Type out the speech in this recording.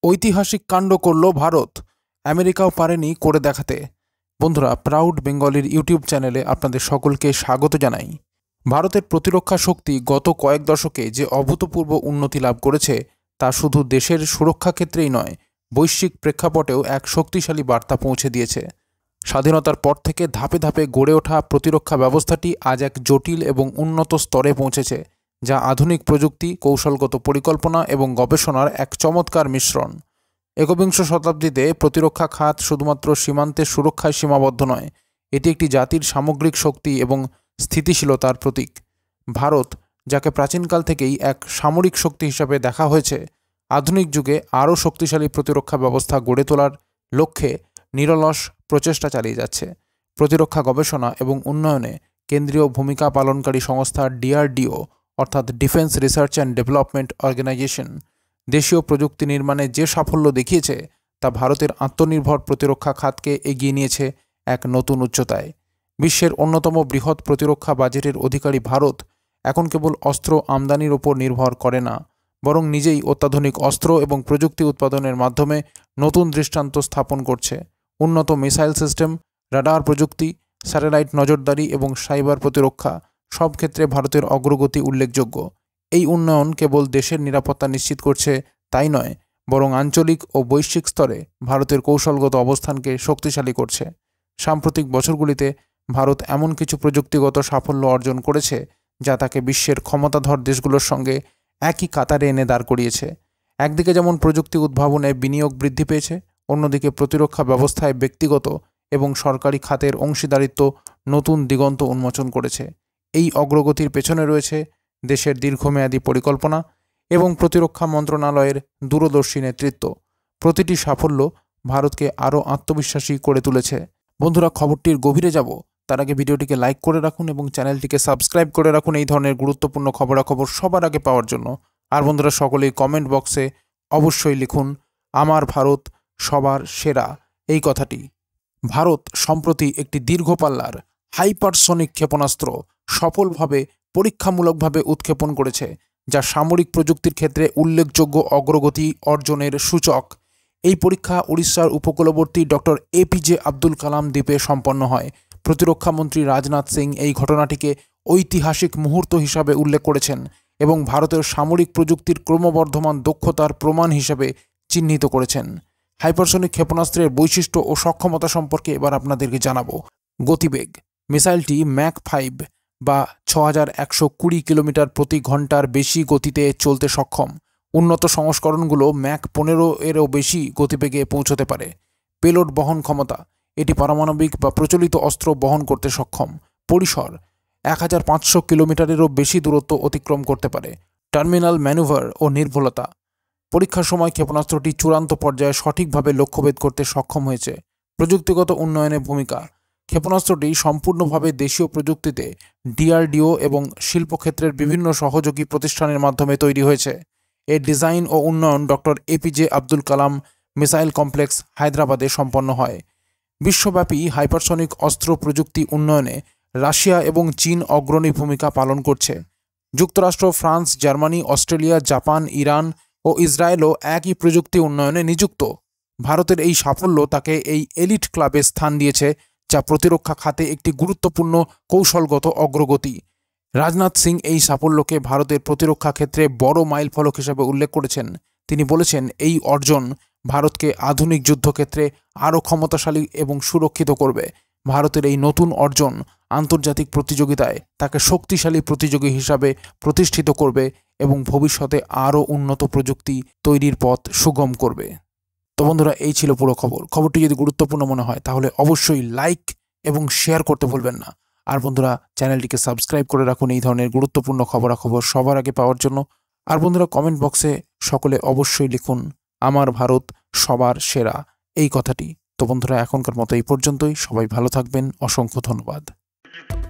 ঐতিহাসিক কাণ্ড করল ভারত, আমেরিকাও পারেনি করে দেখাতে। বন্ধুরা, প্রাউড বেঙ্গলির ইউটিউব চ্যানেলে আপনাদের সকলকে স্বাগত জানাই। ভারতের প্রতিরক্ষা শক্তি গত কয়েক দশকে যে অভূতপূর্ব উন্নতি লাভ করেছে তা শুধু দেশের সুরক্ষা ক্ষেত্রেই নয়, বৈশ্বিক প্রেক্ষাপটেও এক শক্তিশালী বার্তা পৌঁছে দিয়েছে। স্বাধীনতার পর থেকে ধাপে ধাপে গড়ে ওঠা প্রতিরক্ষা ব্যবস্থাটি আজ এক জটিল এবং উন্নত স্তরে পৌঁছেছে, যা আধুনিক প্রযুক্তি, কৌশলগত পরিকল্পনা এবং গবেষণার এক চমৎকার মিশ্রণ। একবিংশ শতাব্দীতে প্রতিরক্ষা খাত শুধুমাত্র সীমান্তের সুরক্ষায় সীমাবদ্ধ নয়, এটি একটি জাতির সামগ্রিক শক্তি এবং স্থিতিশীলতার প্রতীক। ভারত, যাকে প্রাচীনকাল থেকেই এক সামরিক শক্তি হিসাবে দেখা হয়েছে, আধুনিক যুগে আরও শক্তিশালী প্রতিরক্ষা ব্যবস্থা গড়ে তোলার লক্ষ্যে নিরলস প্রচেষ্টা চালিয়ে যাচ্ছে। প্রতিরক্ষা গবেষণা এবং উন্নয়নে কেন্দ্রীয় ভূমিকা পালনকারী সংস্থা DRDO অর্থাৎ defence research and development organisation দেশীয় প্রযুক্তি নির্মাণে যে সাফল্য দেখিয়েছে তা ভারতের আত্মনির্ভর প্রতিরক্ষা খাতকে এগিয়ে নিয়েছে এক নতুন উচ্চতায়। বিশ্বের অন্যতম বৃহৎ প্রতিরক্ষা বাজেটের অধিকারী ভারত এখন কেবল অস্ত্র আমদানির ওপর নির্ভর করে না, বরং নিজেই অত্যাধুনিক অস্ত্র এবং প্রযুক্তি উৎপাদনের মাধ্যমে নতুন দৃষ্টান্ত স্থাপন করছে। উন্নত মিসাইল সিস্টেম, রাডার প্রযুক্তি, স্যাটেলাইট নজরদারি এবং সাইবার প্রতিরক্ষা সব ক্ষেত্রে ভারতের অগ্রগতি উল্লেখযোগ্য। এই উন্নয়ন কেবল দেশের নিরাপত্তা নিশ্চিত করছে তাই নয়, বরং আঞ্চলিক ও বৈশ্বিক স্তরে ভারতের কৌশলগত অবস্থানকে শক্তিশালী করছে। সাম্প্রতিক বছরগুলিতে ভারত এমন কিছু প্রযুক্তিগত সাফল্য অর্জন করেছে যা তাকে বিশ্বের ক্ষমতাধর দেশগুলোর সঙ্গে একই কাতারে এনে দাঁড় করিয়েছে। একদিকে যেমন প্রযুক্তি উদ্ভাবনে বিনিয়োগ বৃদ্ধি পেয়েছে, অন্যদিকে প্রতিরক্ষা ব্যবস্থায় ব্যক্তিগত এবং সরকারি খাতের অংশীদারিত্ব নতুন দিগন্ত উন্মোচন করেছে। এই অগ্রগতির পেছনে রয়েছে দেশের দীর্ঘমেয়াদী পরিকল্পনা এবং প্রতিরক্ষা মন্ত্রণালয়ের দূরদর্শী নেতৃত্ব। প্রতিটি সাফল্য ভারতকে আরও আত্মবিশ্বাসী করে তুলেছে। বন্ধুরা, খবরটির গভীরে যাব তার আগে ভিডিওটিকে লাইক করে রাখুন এবং চ্যানেলটিকে সাবস্ক্রাইব করে রাখুন এই ধরনের গুরুত্বপূর্ণ খবরাখবর সবার আগে পাওয়ার জন্য। আর বন্ধুরা, সকলেই কমেন্ট বক্সে অবশ্যই লিখুন আমার ভারত সবার সেরা এই কথাটি। ভারত সম্প্রতি একটি দীর্ঘ পাল্লার হাইপারসনিক ক্ষেপণাস্ত্র সফলভাবে পরীক্ষামূলকভাবে উৎক্ষেপণ করেছে, যা সামরিক প্রযুক্তির ক্ষেত্রে উল্লেখযোগ্য অগ্রগতি অর্জনের সূচক। এই পরীক্ষা উড়িষ্যার উপকূলবর্তী ডক্টর APJ আব্দুল কালাম দ্বীপে সম্পন্ন হয়। প্রতিরক্ষামন্ত্রী রাজনাথ সিং এই ঘটনাটিকে ঐতিহাসিক মুহূর্ত হিসাবে উল্লেখ করেছেন এবং ভারতের সামরিক প্রযুক্তির ক্রমবর্ধমান দক্ষতার প্রমাণ হিসাবে চিহ্নিত করেছেন। হাইপারসনিক ক্ষেপণাস্ত্রের বৈশিষ্ট্য ও সক্ষমতা সম্পর্কে এবার আপনাদেরকে জানাবো। গতিবেগ, মিসাইলটি ম্যাক 5 বা 6120 কিলোমিটার প্রতি ঘন্টার বেশি গতিতে চলতে সক্ষম। উন্নত সংস্করণগুলো ম্যাক 15 এরও বেশি গতিবেগে পৌঁছতে পারে। পেলোড বহন ক্ষমতা, এটি পারমাণবিক বা প্রচলিত অস্ত্র বহন করতে সক্ষম। পরিসর 1500 কিলোমিটারেরও বেশি দূরত্ব অতিক্রম করতে পারে। টার্মিনাল ম্যানুভার ও নির্ভুলতা, পরীক্ষার সময় ক্ষেপণাস্ত্রটি চূড়ান্ত পর্যায়ে সঠিকভাবে লক্ষ্যভেদ করতে সক্ষম হয়েছে। প্রযুক্তিগত উন্নয়নে ভূমিকা, ক্ষেপণাস্ত্রটি সম্পূর্ণভাবে দেশীয় প্রযুক্তিতে DRDO এবং শিল্পক্ষেত্রের বিভিন্ন সহযোগী প্রতিষ্ঠানের মাধ্যমে তৈরি হয়েছে। এর ডিজাইন ও উন্নয়ন doctor APJ Abdul Kalam missile complex, হায়দ্রাবাদে সম্পন্ন হয়। বিশ্বব্যাপী হাইপারসনিক অস্ত্র প্রযুক্তি উন্নয়নে রাশিয়া এবং চীন অগ্রণী ভূমিকা পালন করছে। যুক্তরাষ্ট্র, France, Germany, Australia, Japan, Iran ও ইসরায়েলও একই প্রযুক্তি উন্নয়নে নিযুক্ত। ভারতের এই সাফল্য তাকে এই এলিট ক্লাবে স্থান দিয়েছে, যা প্রতিরক্ষা খাতে একটি গুরুত্বপূর্ণ কৌশলগত অগ্রগতি। রাজনাথ সিং এই সাফল্যকে ভারতের প্রতিরক্ষা ক্ষেত্রে বড় মাইলফলক হিসেবে উল্লেখ করেছেন। তিনি বলেছেন, এই অর্জন ভারতকে আধুনিক যুদ্ধক্ষেত্রে আরও ক্ষমতাশালী এবং সুরক্ষিত করবে। ভারতের এই নতুন অর্জন আন্তর্জাতিক প্রতিযোগিতায় তাকে শক্তিশালী প্রতিযোগী হিসাবে প্রতিষ্ঠিত করবে এবং ভবিষ্যতে আরও উন্নত প্রযুক্তি তৈরির পথ সুগম করবে। তো বন্ধুরা, এই ছিল পুরো খবর। খবরটি যদি গুরুত্বপূর্ণ মনে হয় তাহলে অবশ্যই লাইক এবং শেয়ার করতে ভুলবেন না। আর বন্ধুরা, চ্যানেলটিকে সাবস্ক্রাইব করে রাখুন এই ধরনের গুরুত্বপূর্ণ খবরাখবর সবার আগে পাওয়ার জন্য। আর বন্ধুরা, কমেন্ট বক্সে সকলে অবশ্যই লিখুন আমার ভারত সবার সেরা এই কথাটি। তো বন্ধুরা, এখনকার মতো এই পর্যন্তই। সবাই ভালো থাকবেন। অসংখ্য ধন্যবাদ।